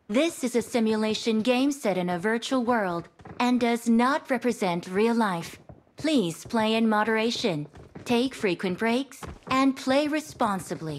This is a simulation game set in a virtual world and does not represent real life. Please play in moderation, take frequent breaks, and play responsibly.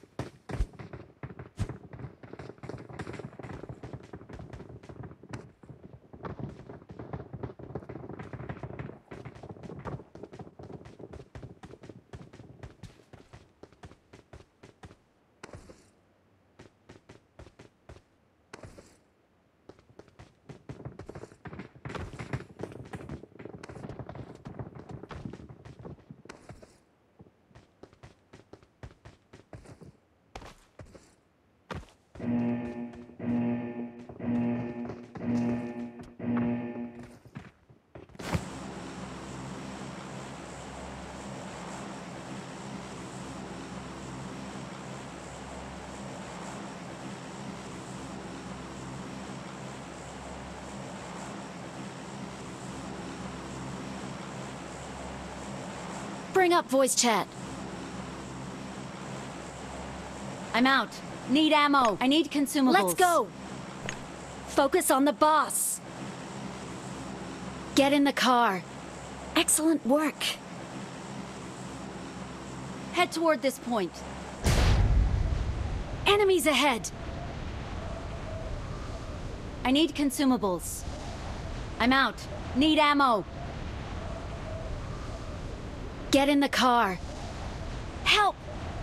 Bring up voice chat. I'm out. Need ammo. I need consumables. Let's go! Focus on the boss. Get in the car. Excellent work. Head toward this point. Enemies ahead. I need consumables. I'm out. Need ammo. Get in the car. Help!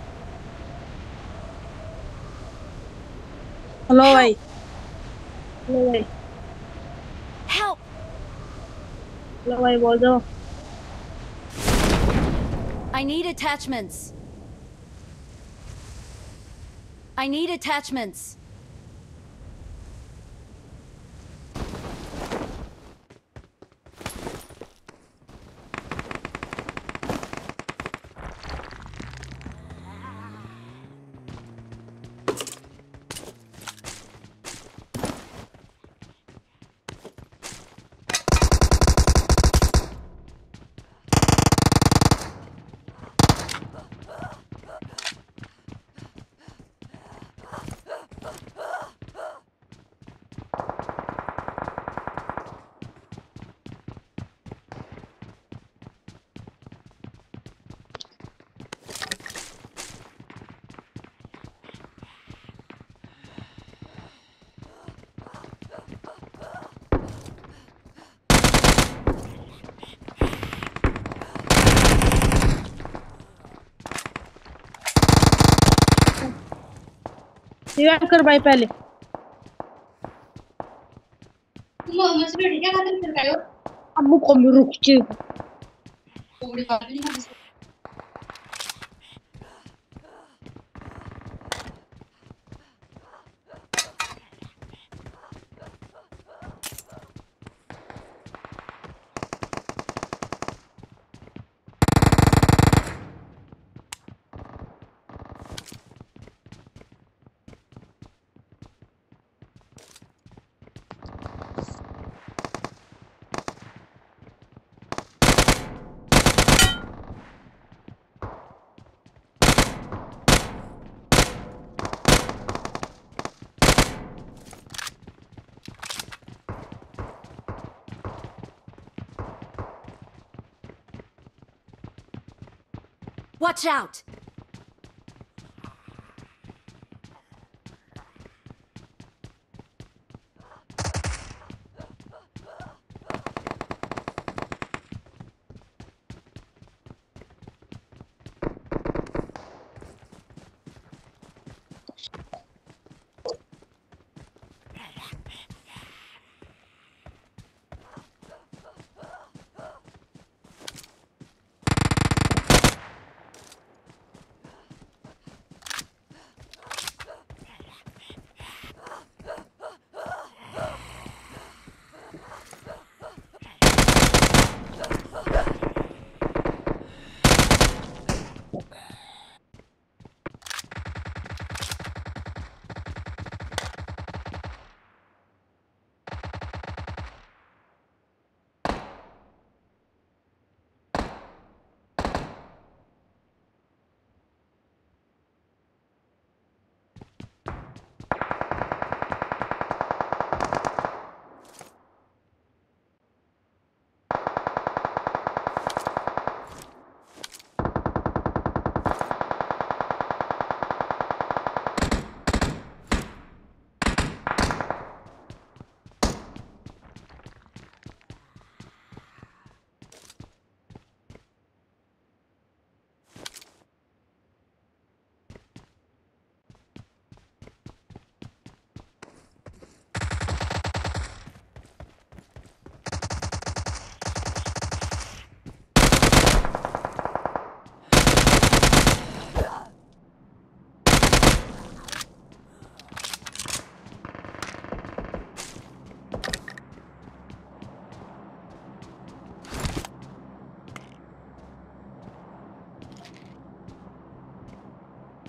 Hello भाई hello भाई Help! Hello भाई बोल दो I need attachments. I need attachments. Revive कर भाई पहले अम्मू को भी रुक के Watch out!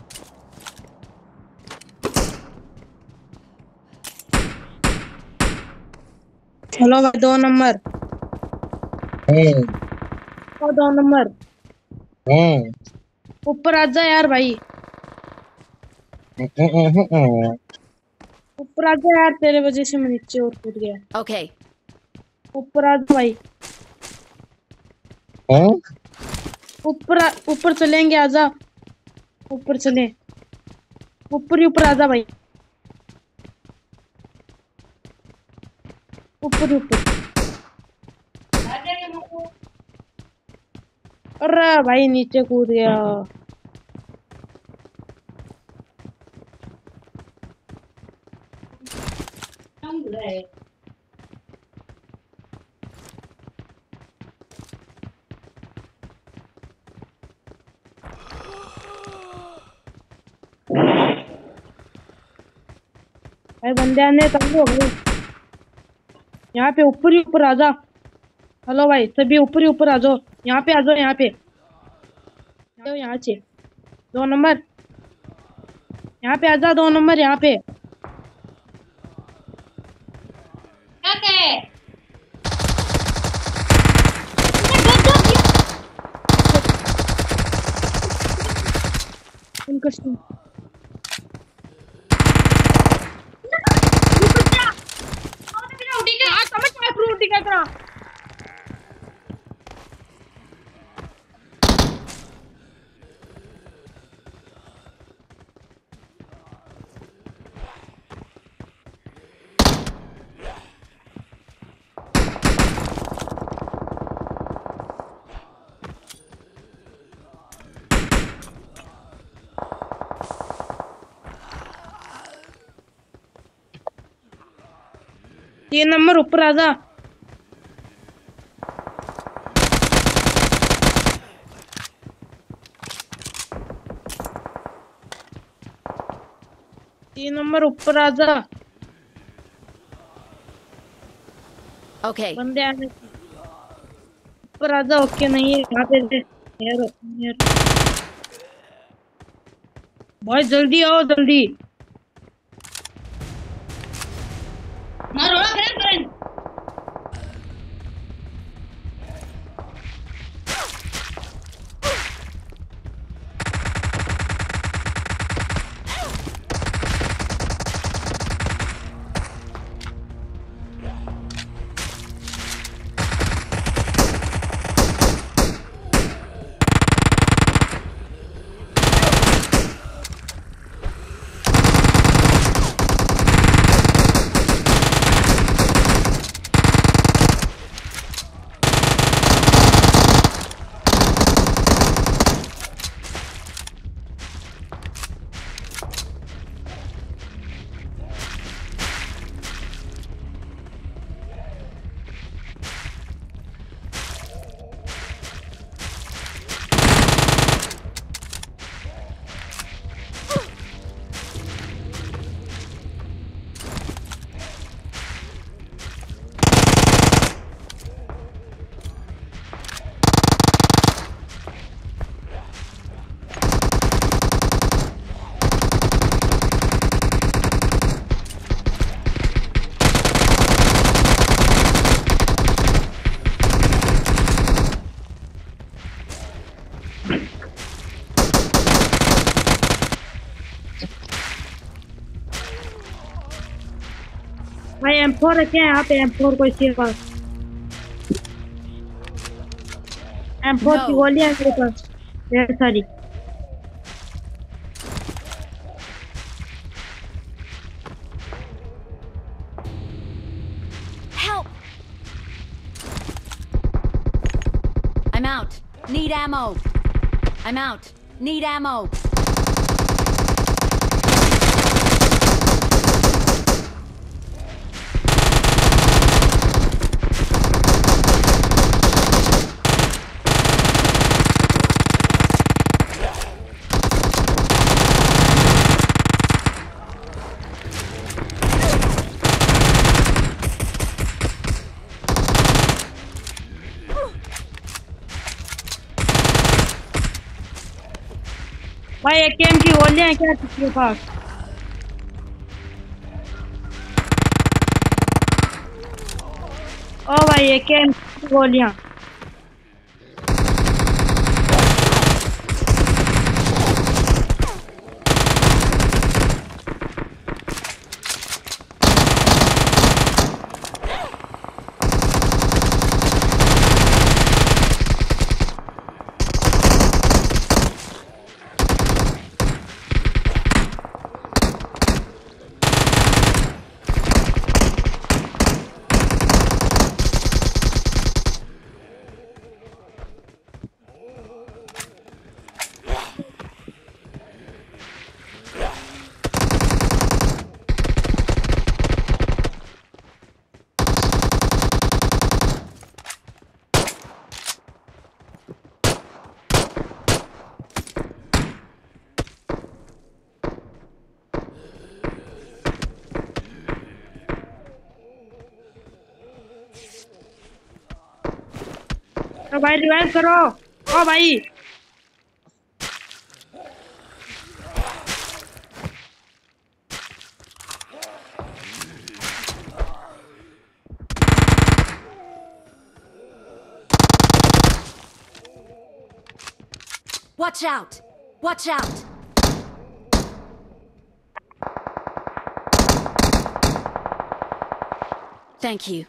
हेलो भाई 2 नंबर। हम्म। 2 नंबर हम्म। ऊपर आ जा यार भाई। हम्म। ऊपर आ जा यार, तेरे वजह से मैं नीचे और कूद गया। Okay. ऊपर आ जा भाई। ऊपर चलेंगे, आजा। ऊपर चले। ऊपर ही ऊपर आजा भाई। ऊपर ही ऊपर। अरे भाई नीचे कूद गया। भाई बंदे आने तंग हो गए। यहाँ पे ऊपर ही ऊपर आजा। हेलो भाई, सभी ऊपर ही ऊपर आ जाओ। यहाँ पे आ जाओ, यहाँ पे। यहाँ से 2 नंबर। यहाँ पे आजा 2 नंबर, यहाँ पे। उनका फ्रूटी का करा। 3 नंबर ऊपर आजा। 3 नंबर ऊपर आजा। Okay. बंदे आने ऊपर आजा। ओके नहीं है यहाँ पे भाई जल्दी आओ, जल्दी। भाई M4 रखे हैं यहाँ पे। M4 कोई के पास। M4 की गोलियां मेरे पास ढेर सारी। Help! I'm out. Need ammo. I'm out. Need ammo. भाई एकेएम की गोलियां हैं क्या किसके पास? ओ भाई एकेएम की गोलियां। तो भाई रिवाइव करो। ओ भाई Watch out! Watch out! Thank you.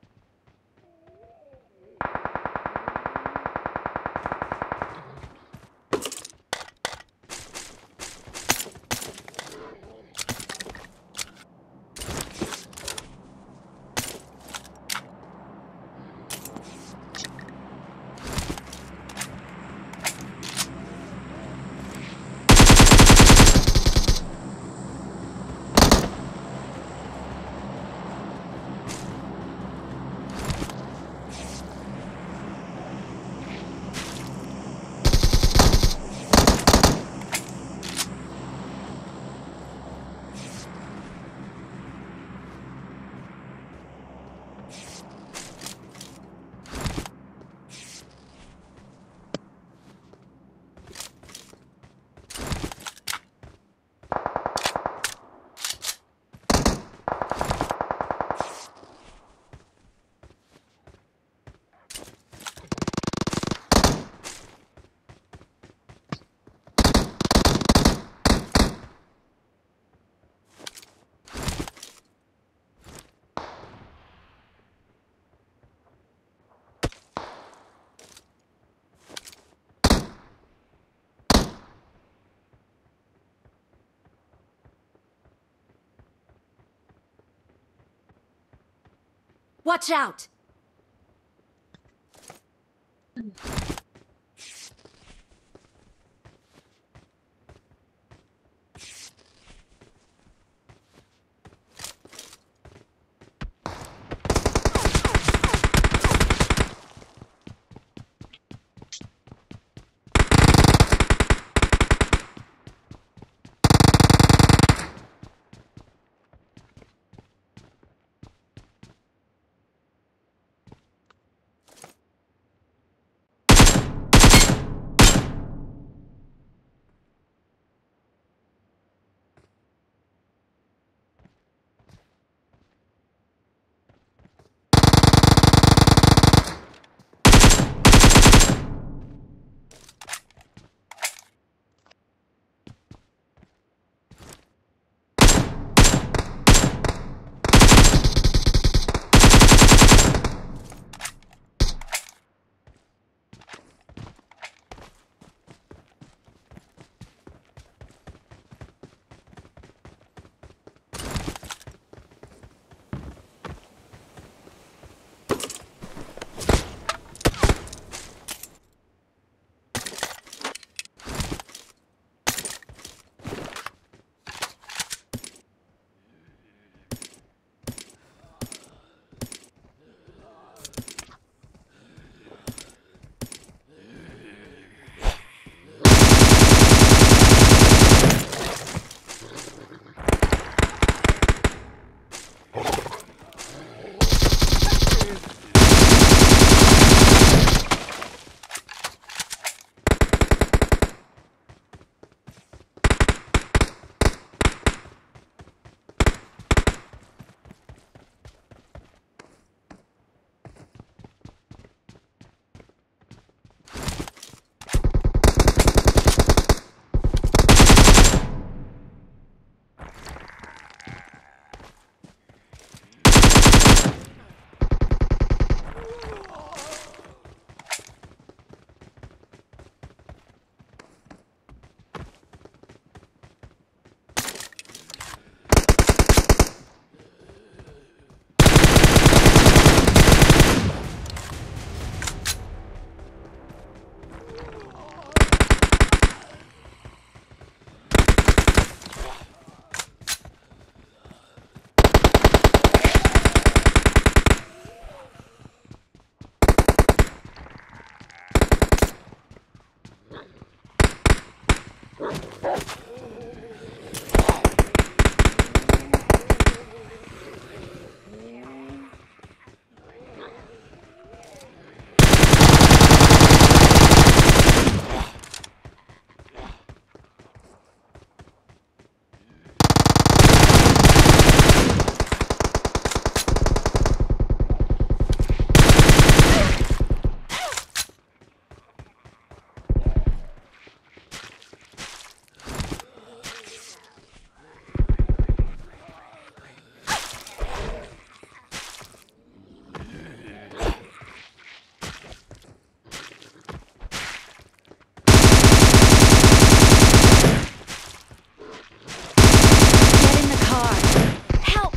Watch out! Get in the car. Help!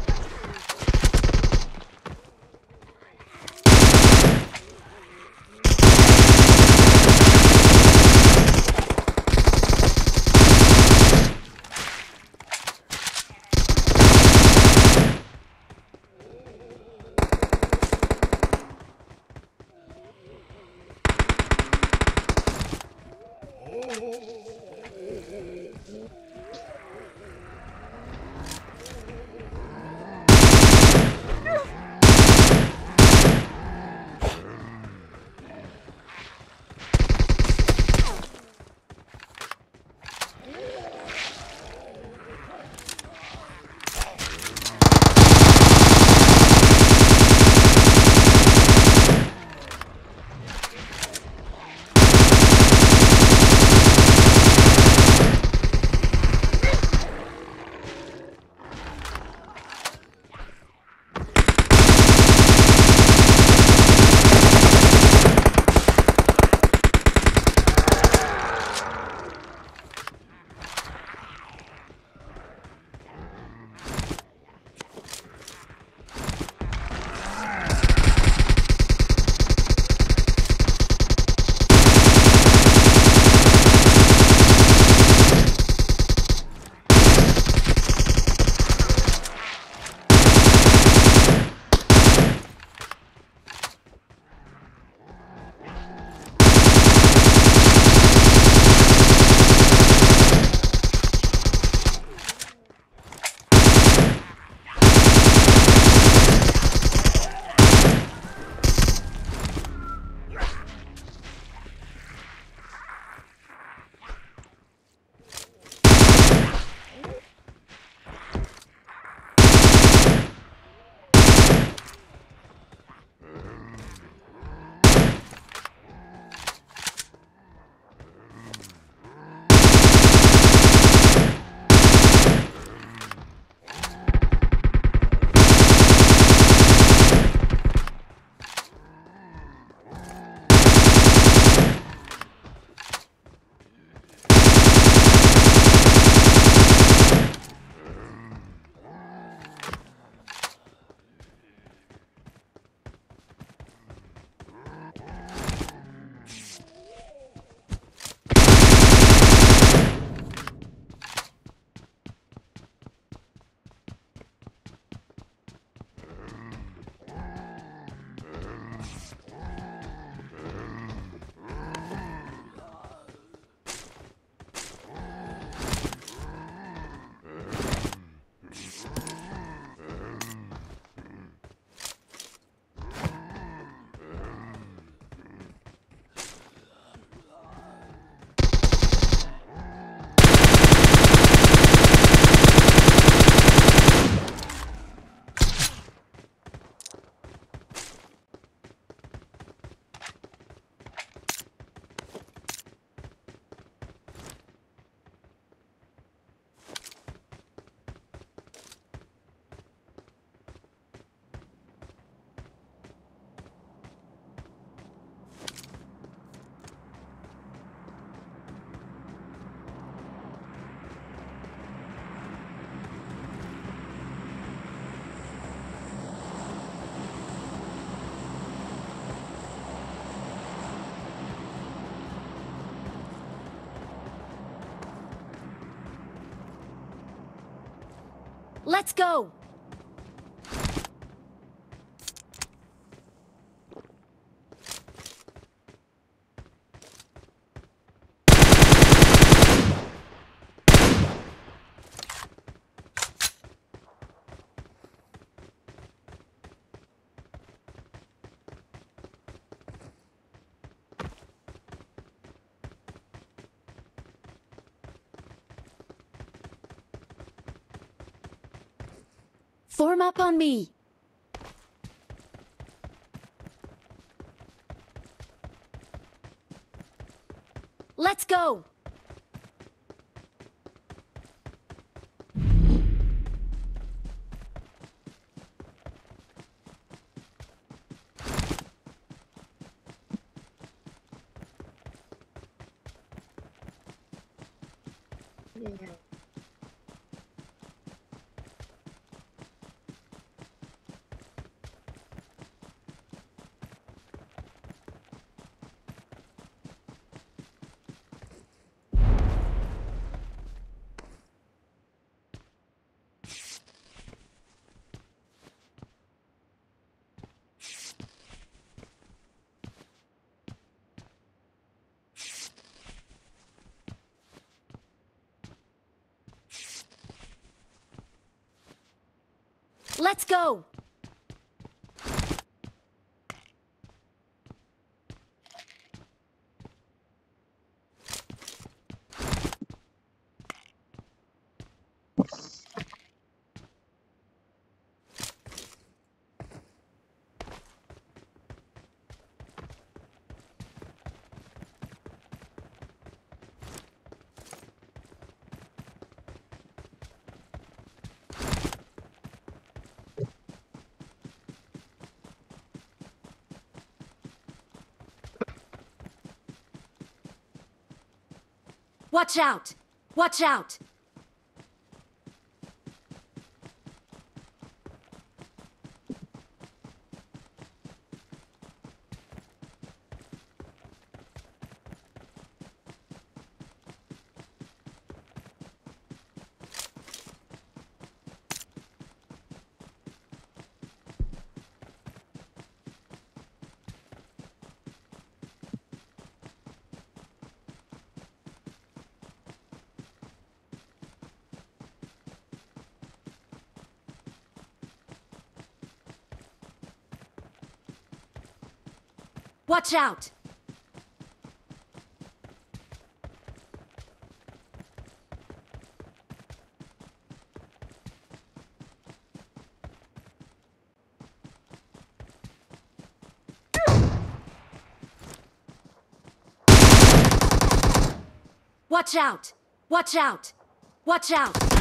Let's go! Form up on me. Let's go. Let's go. Watch out! Watch out! Watch out! Watch out! Watch out! Watch out!